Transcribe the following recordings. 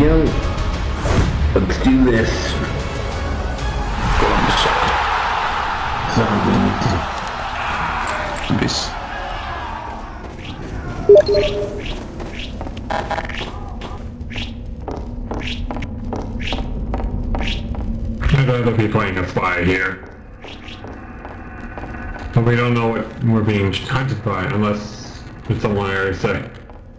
go. Let's do this. Go on the side. Zombies. I'd rather be playing a spy here. But we don't know what we're being hunted by unless it's someone I already say.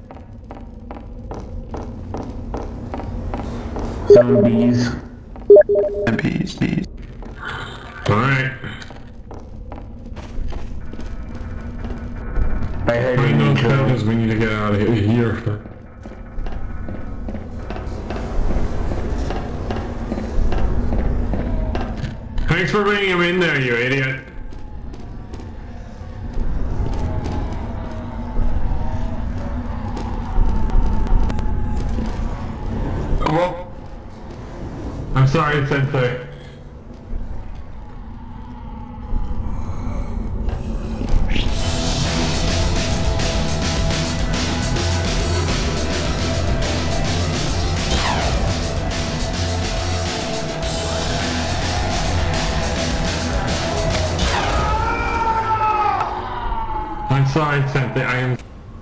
Zombies. Bees. Alright. I heard I an know intro. because we need to get out of here. Thanks for bringing him in there, you idiot. Well, I'm sorry, Sensei. I'm sorry, Sensei, I am...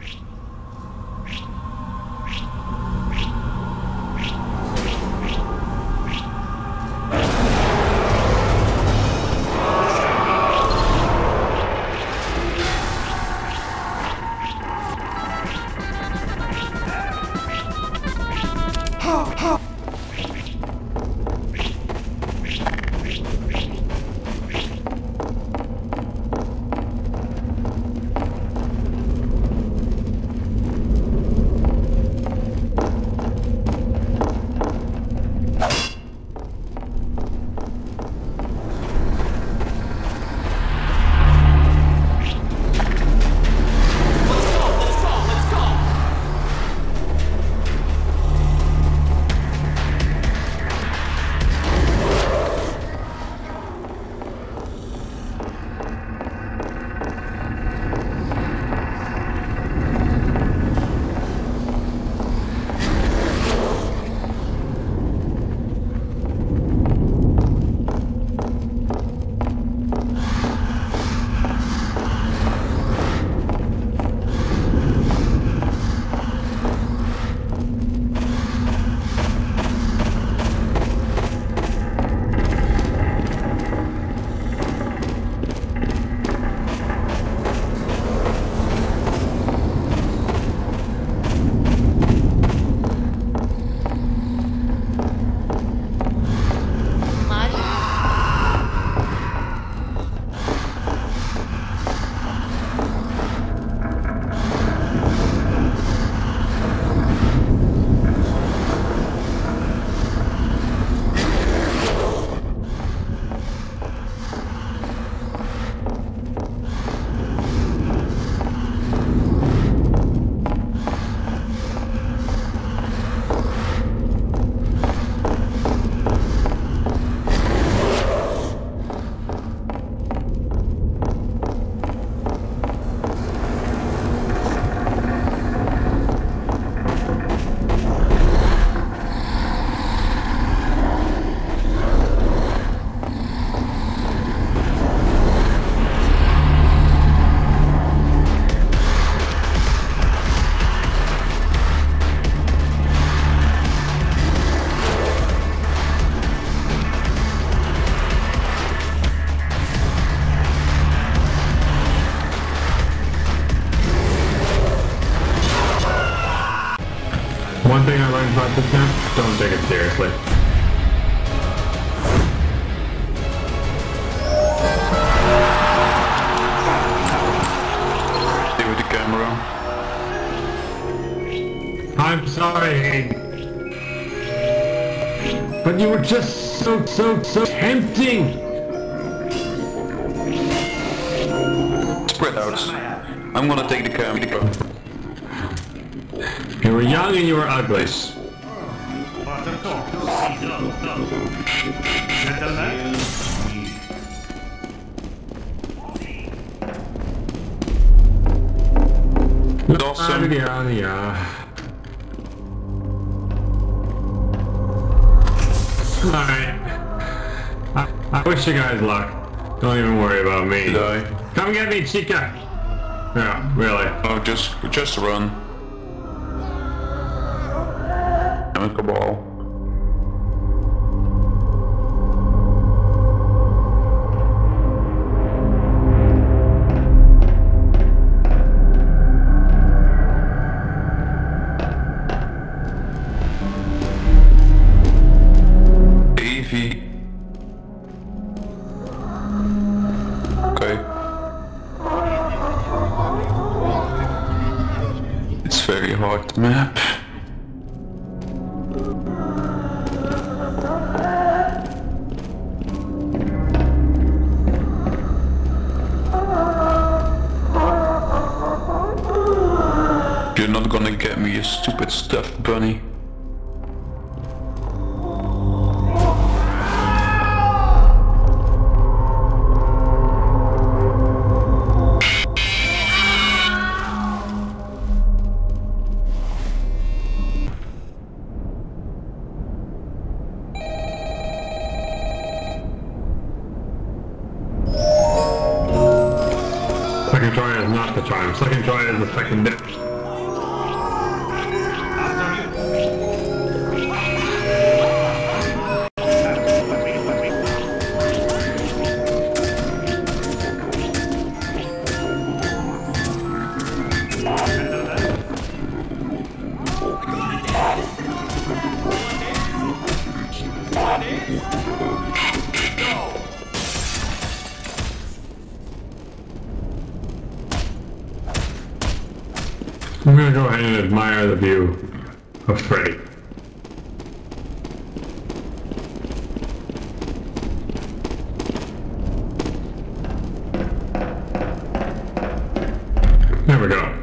One thing I learned about this game, don't take it seriously. stay with the camera. I'm sorry, but you were just so tempting! Spread out. I'm gonna take the camera. You were young and you were ugly. Awesome. Yeah. Alright. I wish you guys luck. Don't even worry about me. Did I? Come get me, Chica! Yeah, really. Oh, just run. I'm a cabal. Evie. Okay. It's very hard to map. You're not gonna get me, you stupid stuffed bunny. Second try is not the charm. Second try is the second dip. I'm gonna go ahead and admire the view of Freddy. There we go.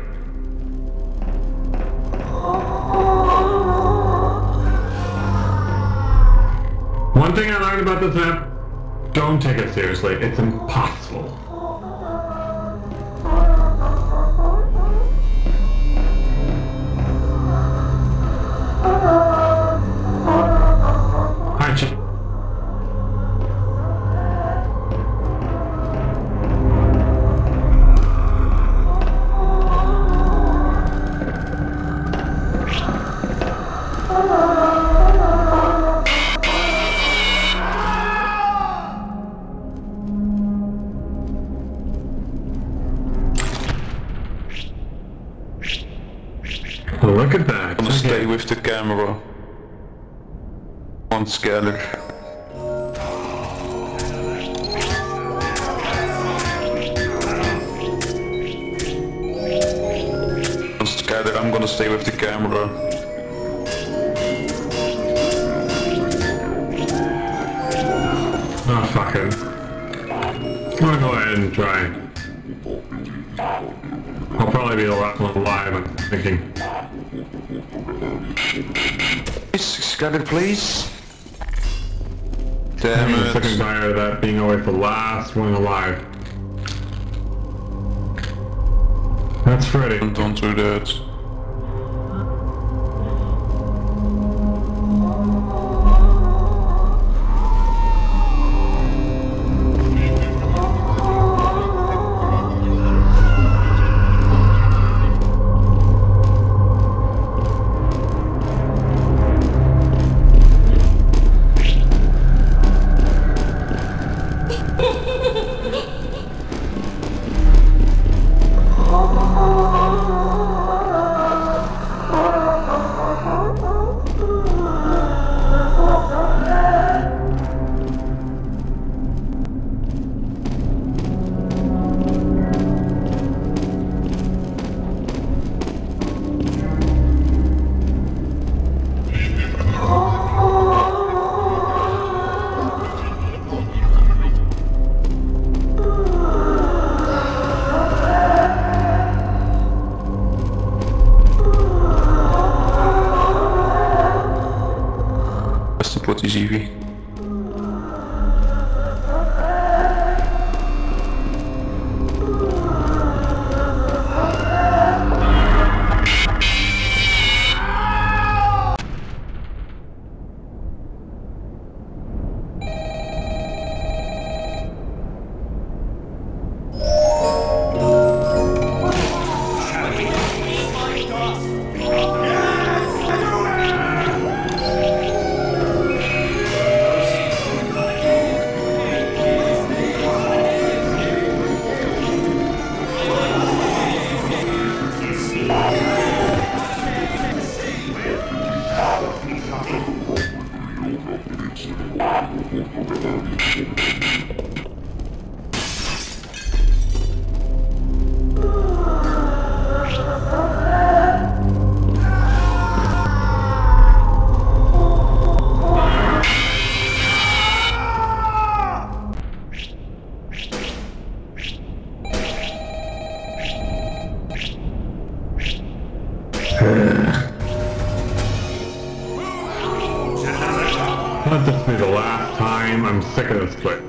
One thing I learned about this map, don't take it seriously, it's impossible. Hi, Chip. Look at that. I'm gonna stay with the camera. On scatter. On scatter, I'm gonna stay with the camera. Oh, fuck it. I'm gonna go ahead and try. I'll probably be the last one alive, I'm thinking. Scatter, please. I'm Damn sick and it. tired of that being always the last one alive. That's Freddy. Don't do that. Let this be the last time. I'm sick of this place.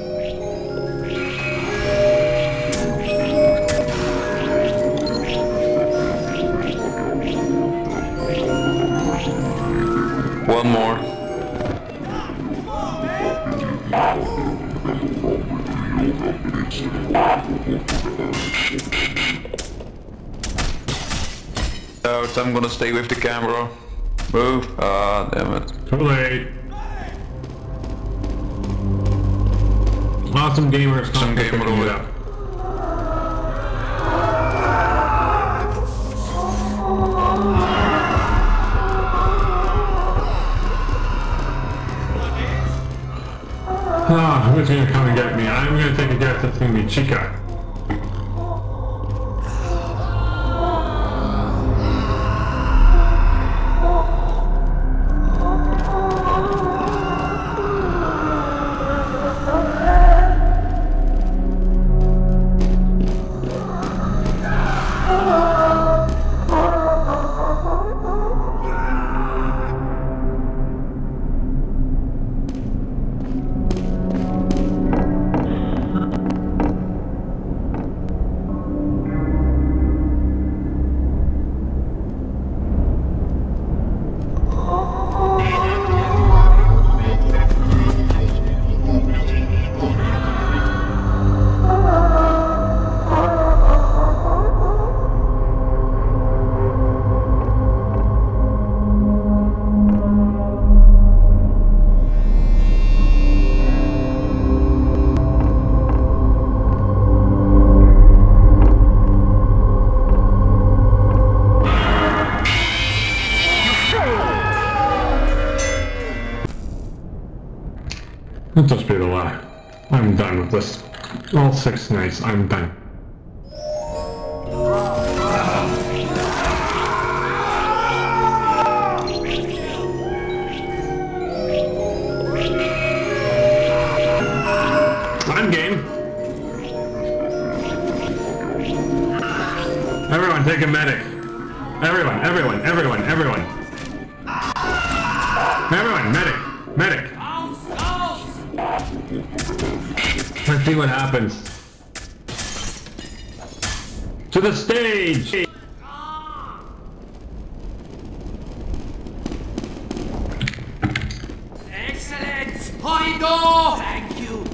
One more. Out, I'm gonna stay with the camera. Move. Ah, damn it. Too late. Awesome gamers. Some gamer it over. up. Ah, who's gonna come and get me? I'm gonna take a guess it's gonna be Chica. Let's just be the lie. I'm done with this. All 6 nights, I'm done. I'm game. Everyone take a medic. Everyone. Everyone, medic. Let's see what happens. To the stage! Excellent! Hoido! Thank you!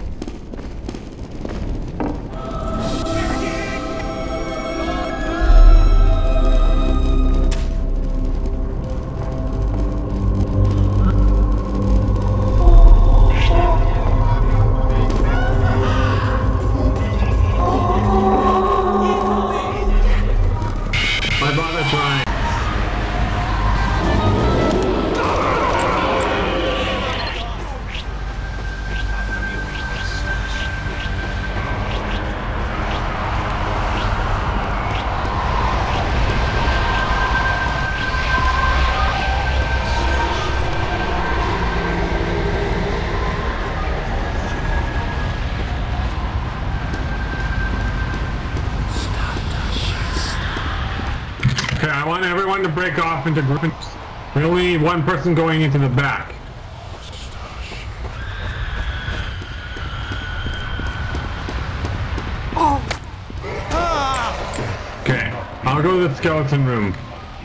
Okay, I want everyone to break off into groups. We only need one person going into the back. Okay, I'll go to the skeleton room.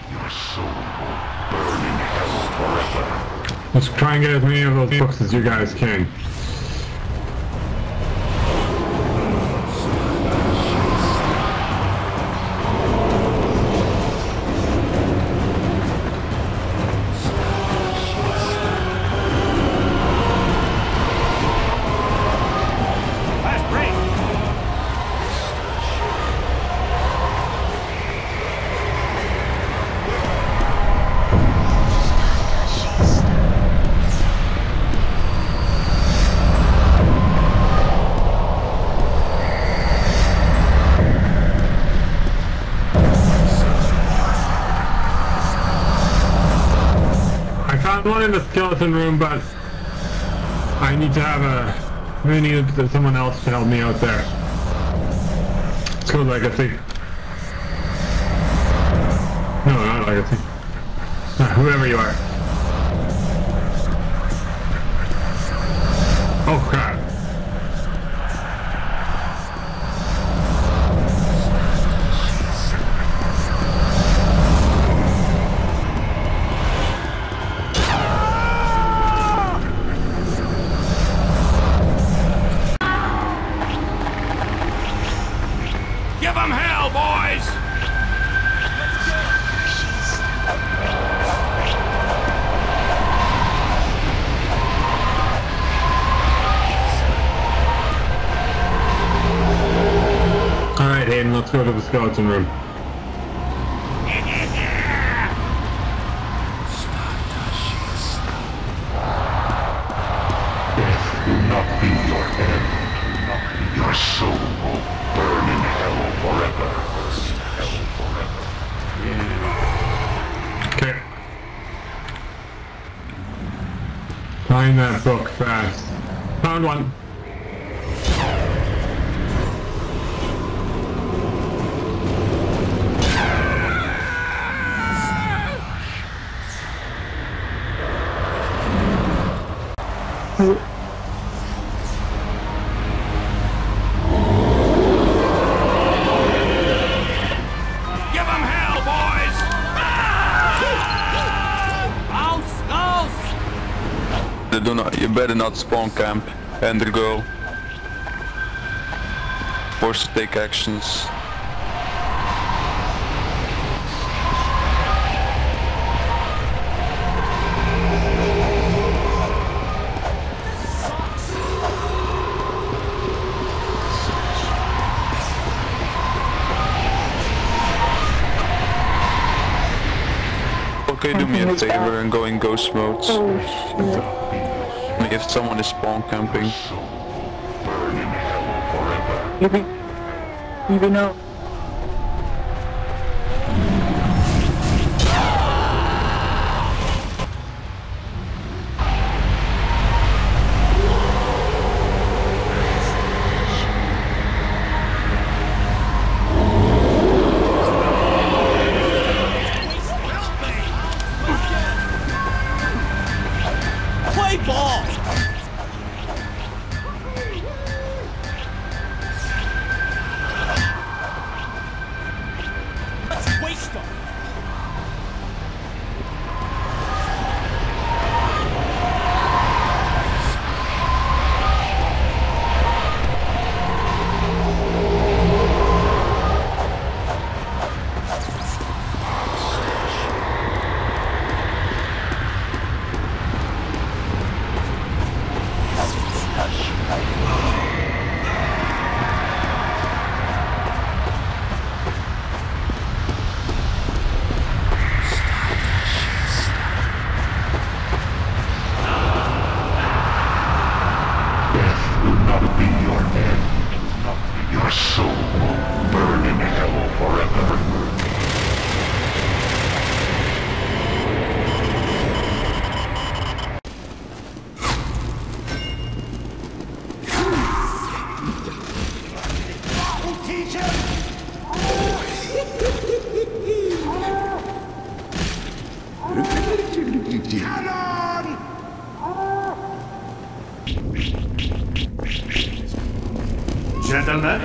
Let's try and get as many of those books as you guys can. I found one in the skeleton room, but I need to have a... I need someone else to help me out there. Let's go Legacy. No, not legacy. Whoever you are. Oh crap. Give them hell, boys! Alright, Hayden, let's go to the skeleton room. Death will not be your end. Your soul will burn in hell forever. Okay. Find that book fast. Found one. Give them hell, boys! House! They do not. You better not spawn camp. And the girl. Forced to take actions. Okay, do me a favor and go in ghost mode. If someone is spawn camping. Burn in hell forever. Even though Play ball! Let's waste them! Death will not be your end. Your soul will burn in hell forever. Gentlemen?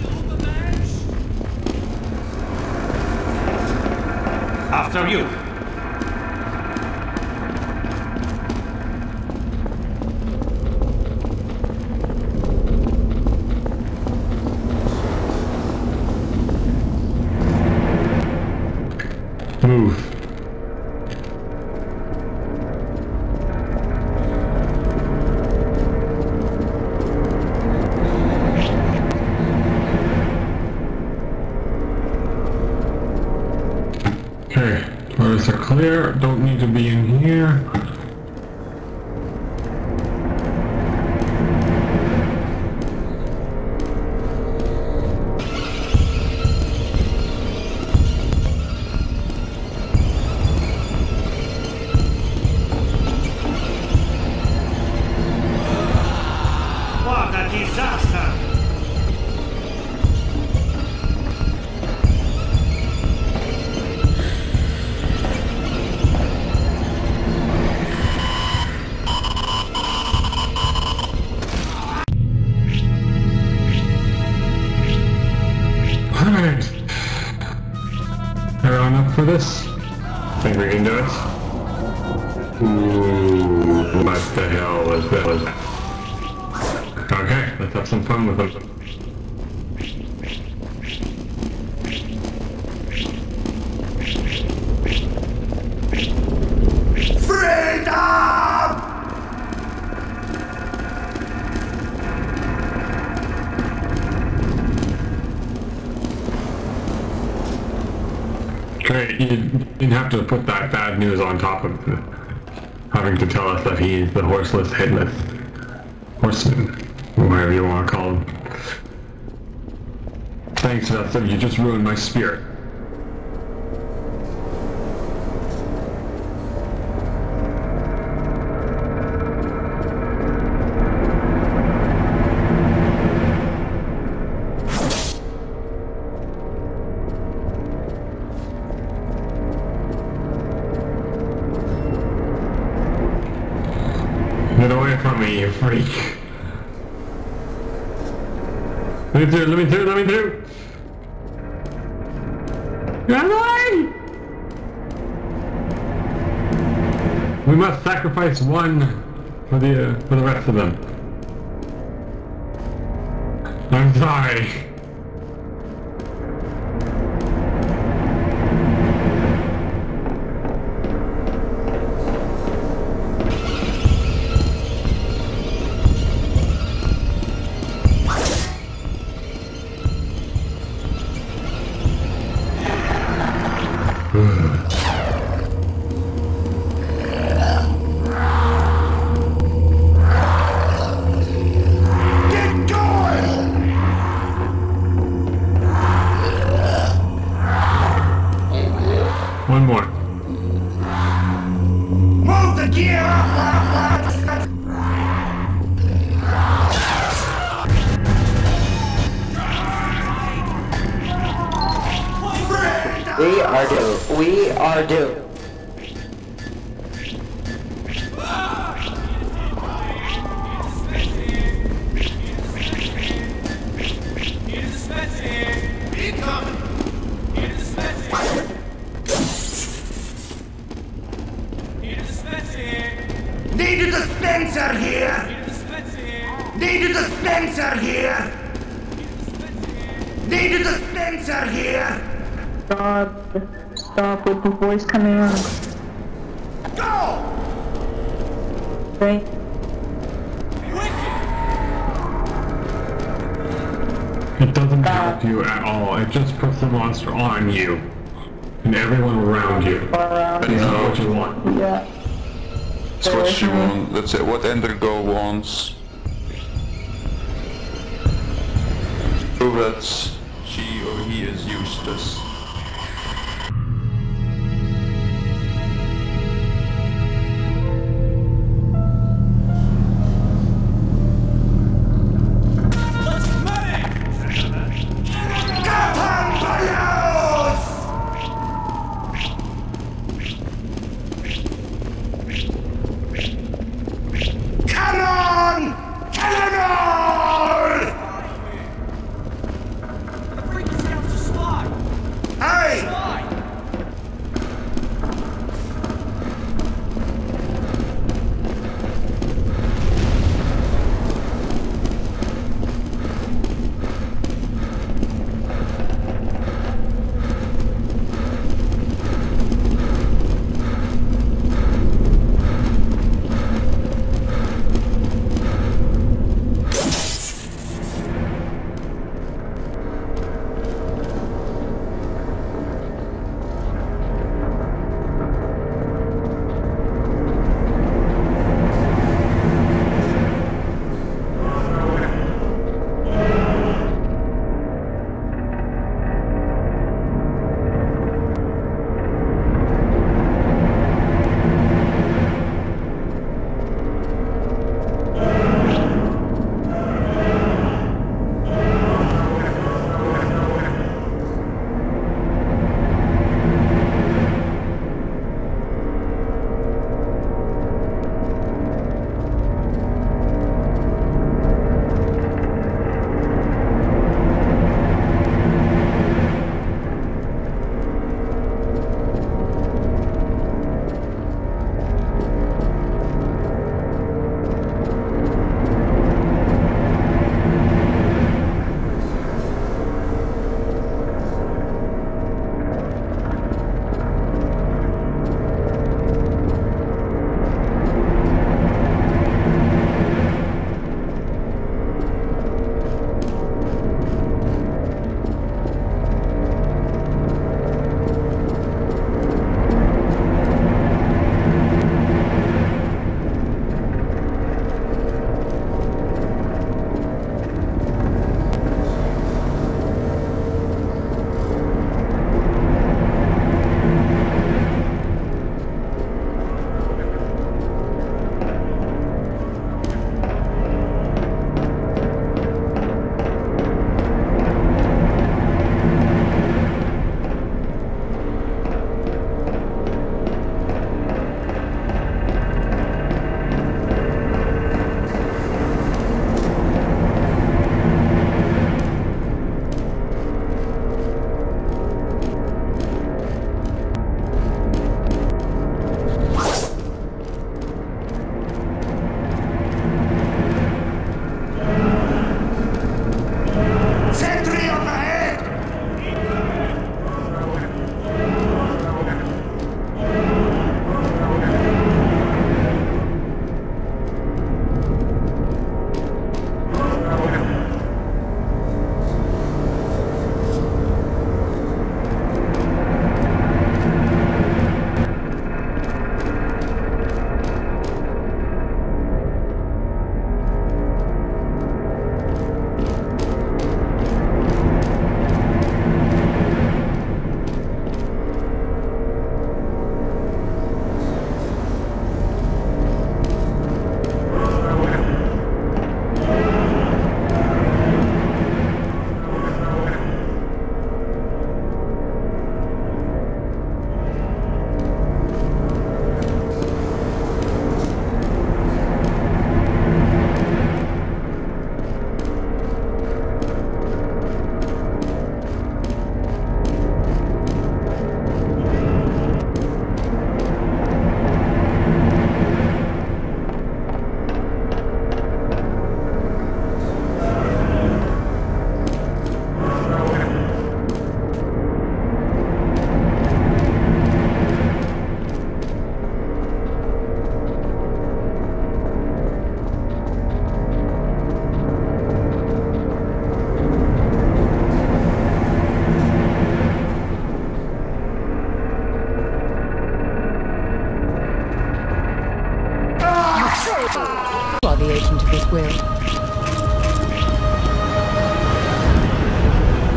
After you. Move. Okay, toilets are clear, don't need to be in here. What a disaster! for this? Think we can do it? Ooh, what the hell was that? Okay, let's have some fun with them. Great, you didn't have to put that bad news on top of having to tell us that he's the horseless, headless horseman, whatever you want to call him. Thanks, Vesta, you just ruined my spirit. Get away from me, you freak. Let me through, let me through, let me through! Get away! We must sacrifice one for the rest of them. I'm sorry. One more. Move the gear up! We are due. We are due. Need a dispenser here! Need a dispenser here! Need a dispenser here! Stop with the voice coming on. Go! Okay. It doesn't help you at all. It just puts the monster on you. And everyone around you. That is not what you want. Yeah. That's what she wants. That's it. What Endergo wants. Prove that she or he is useless.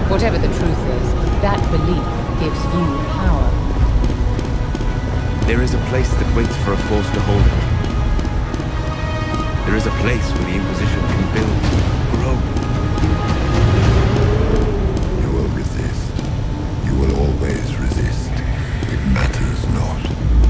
Whatever the truth is, that belief gives you power. There is a place that waits for a force to hold it. There is a place where the Inquisition can build, grow. You will resist. You will always resist. It matters not.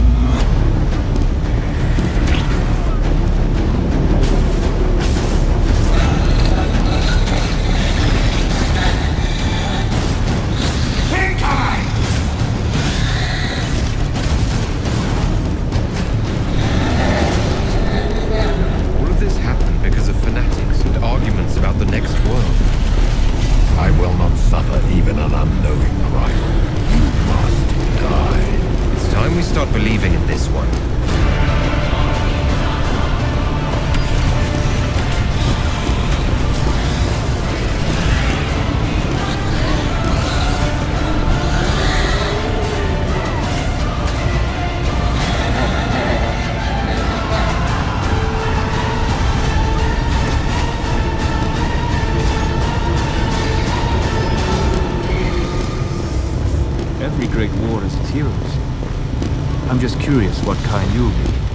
About the next world. I will not suffer even an unknowing rival. You must die. It's time we start believing in this one. Every great war has its heroes. I'm just curious what kind you'll be.